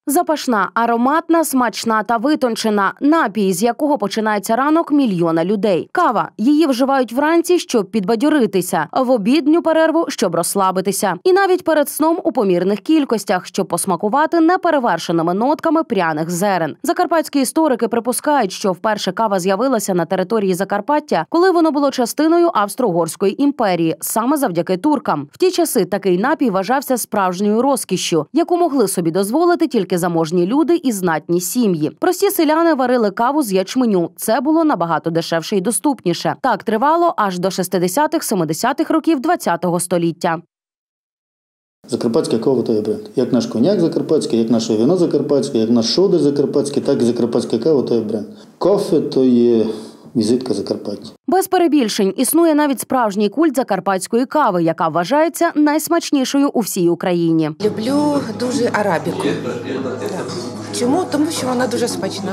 Запашна, ароматна, смачна та витончена. Напій, з якого починається ранок мільйона людей. Кава. Її вживають вранці, щоб підбадьоритися. В обідню перерву, щоб розслабитися. І навіть перед сном у помірних кількостях, щоб посмакувати неперевершеними нотками пряних зерен. Закарпатські історики припускають, що вперше кава з'явилася на території Закарпаття, коли воно було частиною Австро-Угорської імперії, саме завдяки туркам. В ті часи такий напій вважався справжньою розкішшю, яку могли собі дозволити тільки заможні люди і знатні сім'ї. Прості селяни варили каву з ячменю. Це було набагато дешевше і доступніше. Так тривало аж до 60-70-х років ХХ століття. Закарпатська кава – то є бренд. Як наш коньяк закарпатський, як наше вино закарпатське, як наш шодер закарпатський, так і закарпатська кава – то є бренд. Кофе – то є візитка Закарпаття. Без перебільшень існує навіть справжній культ закарпатської кави, яка вважається найсмачнішою у всій Україні. Люблю дуже арабіку. Чому? Тому що вона дуже смачна.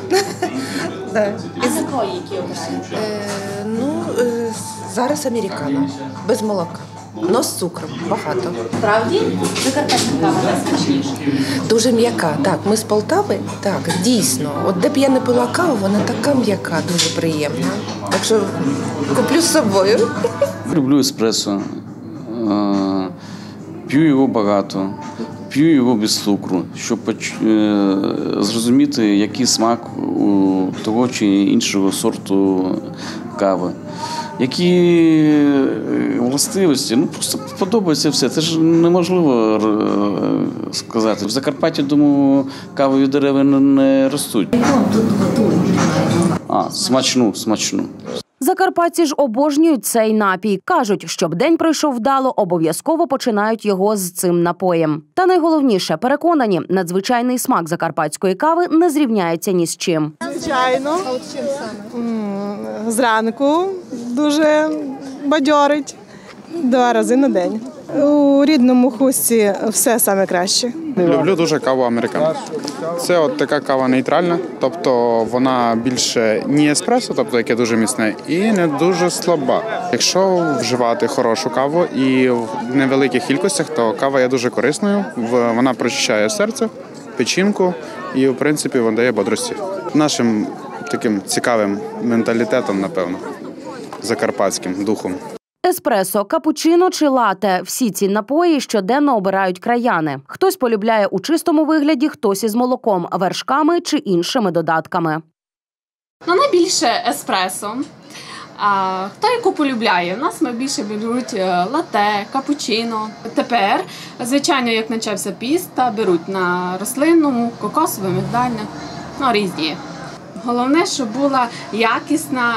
Зараз американо, без молока. Но з цукром, багато. Справді? Закарпатська кава найсмачніша? Дуже м'яка, так. Ми з Полтави, так, дійсно. От де б я не пила каву, вона така м'яка, дуже приємна. Так що куплю з собою. Люблю еспресо, п'ю його багато, п'ю його без цукру, щоб зрозуміти, який смак у того чи іншого сорту кави. Які властивості, просто подобається все. Це ж неможливо сказати. В Закарпатті, думаю, кавові дерева не ростуть. Смачну. Закарпатці ж обожнюють цей напій. Кажуть, щоб день пройшов вдало, обов'язково починають його з цим напоєм. Та найголовніше, переконані, надзвичайний смак закарпатської кави не зрівняється ні з чим. Звичайно. А от чим саме? Зранку дуже бадьорить 2 рази на день. У рідному хусті все саме краще. Люблю дуже каву американо. Це от така кава нейтральна, тобто вона більше не еспресо, тобто яке дуже міцне, і не дуже слаба. Якщо вживати хорошу каву і в невеликих кількостях, то кава є дуже корисною. Вона прочищає серце, печінку і, в принципі, вона дає бодрості. Нашим таким цікавим менталітетом, напевно, закарпатським духом. Еспресо, капучино чи лате – всі ці напої щоденно обирають краяни. Хтось полюбляє у чистому вигляді, хтось із молоком, вершками чи іншими додатками. Найбільше еспресо. Хто яку полюбляє? У нас більше беруть лате, капучино. Тепер, звичайно, як почався піст, беруть на рослинному, кокосову, мигдальну, різні. Головне, щоб була якісна,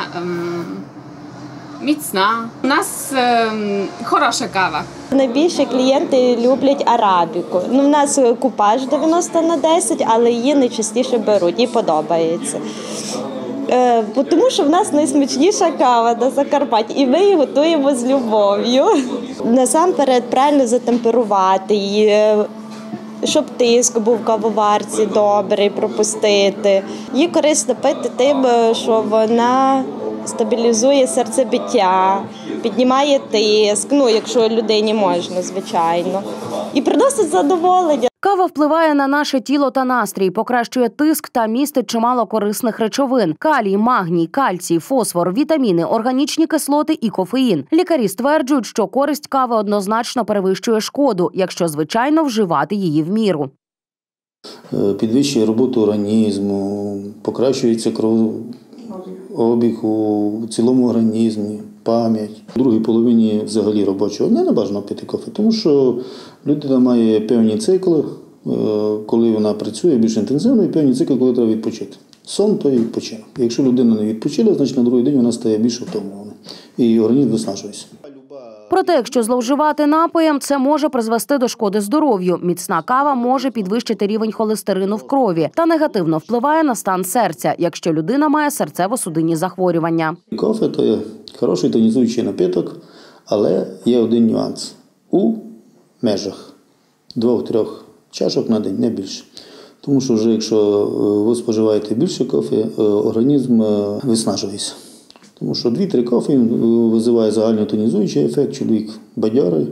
міцна. У нас хороша кава. Найбільше клієнти люблять арабіку. У нас купаж 90/10, але її найчастіше беруть і подобається. Тому що в нас найсмачніша кава на Закарпатті, і ми її готуємо з любов'ю. Насамперед правильно затемперувати її, щоб тиск був в кавоварці добрий, пропустити. Її корисно пити тим, що вона стабілізує серцебиття, піднімає тиск, якщо людині можна, звичайно, і приносить задоволення. Кава впливає на наше тіло та настрій, покращує тиск та містить чимало корисних речовин – калій, магній, кальцій, фосфор, вітаміни, органічні кислоти і кофеїн. Лікарі стверджують, що користь кави однозначно перевищує шкоду, якщо, звичайно, вживати її в міру. Підвищує роботу організму, покращується кровообіг у цілому організмі, пам'ять. У другій половині взагалі робочого дня не бажано пити кофе, тому що людина має певні цикли, коли вона працює більш інтенсивно, і певні цикли, коли треба відпочити. Сон – то і відпочинок. Якщо людина не відпочила, значить на другий день вона стає більш втомлена і організм виснажується. Проте, якщо зловживати напоєм, це може призвести до шкоди здоров'ю. Міцна кава може підвищити рівень холестерину в крові та негативно впливає на стан серця, якщо людина має серцево-судинні захворювання. Кофе – то є хороший тонізуючий напиток, але є один нюанс – у межах 2-3 чашок на день, не більше. Тому що вже якщо ви споживаєте більше кофе, організм виснажується. Тому що 2-3 кофе визиває загальний тонізуючий ефект, чоловік бадьорий,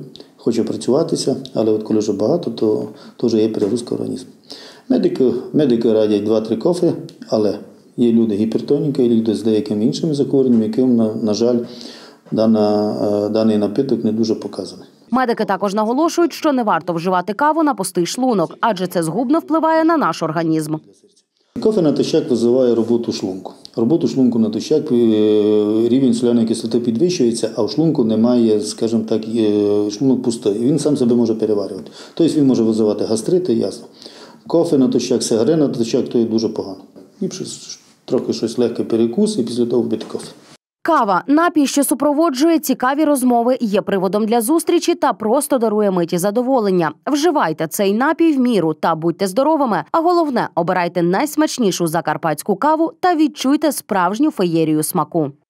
хоче працюватися, але от коли вже багато, то вже є перегрузка організму. Медики радять 2-3 кофе, але є люди гіпертоніки, є люди з деякими іншими захворюваннями, яким, на жаль, даний напиток не дуже показаний. Медики також наголошують, що не варто вживати каву на пустий шлунок, адже це згубно впливає на наш організм. Кофе натощак визиває роботу шлунку. Роботу шлунку натощак, рівень соляної кислоти підвищується, а в шлунку немає, скажімо так, шлунок пустий. Він сам себе може переварювати. Тобто він може визивати гастрити, ясно. Кофе натощак, сигарет натощак – то є дуже погано. Ліпше трохи щось легке перекус і після того вбити кофе. Кава – напій, що супроводжує цікаві розмови, є приводом для зустрічі та просто дарує миті задоволення. Вживайте цей напій в міру та будьте здоровими. А головне – обирайте найсмачнішу закарпатську каву та відчуйте справжню феєрію смаку.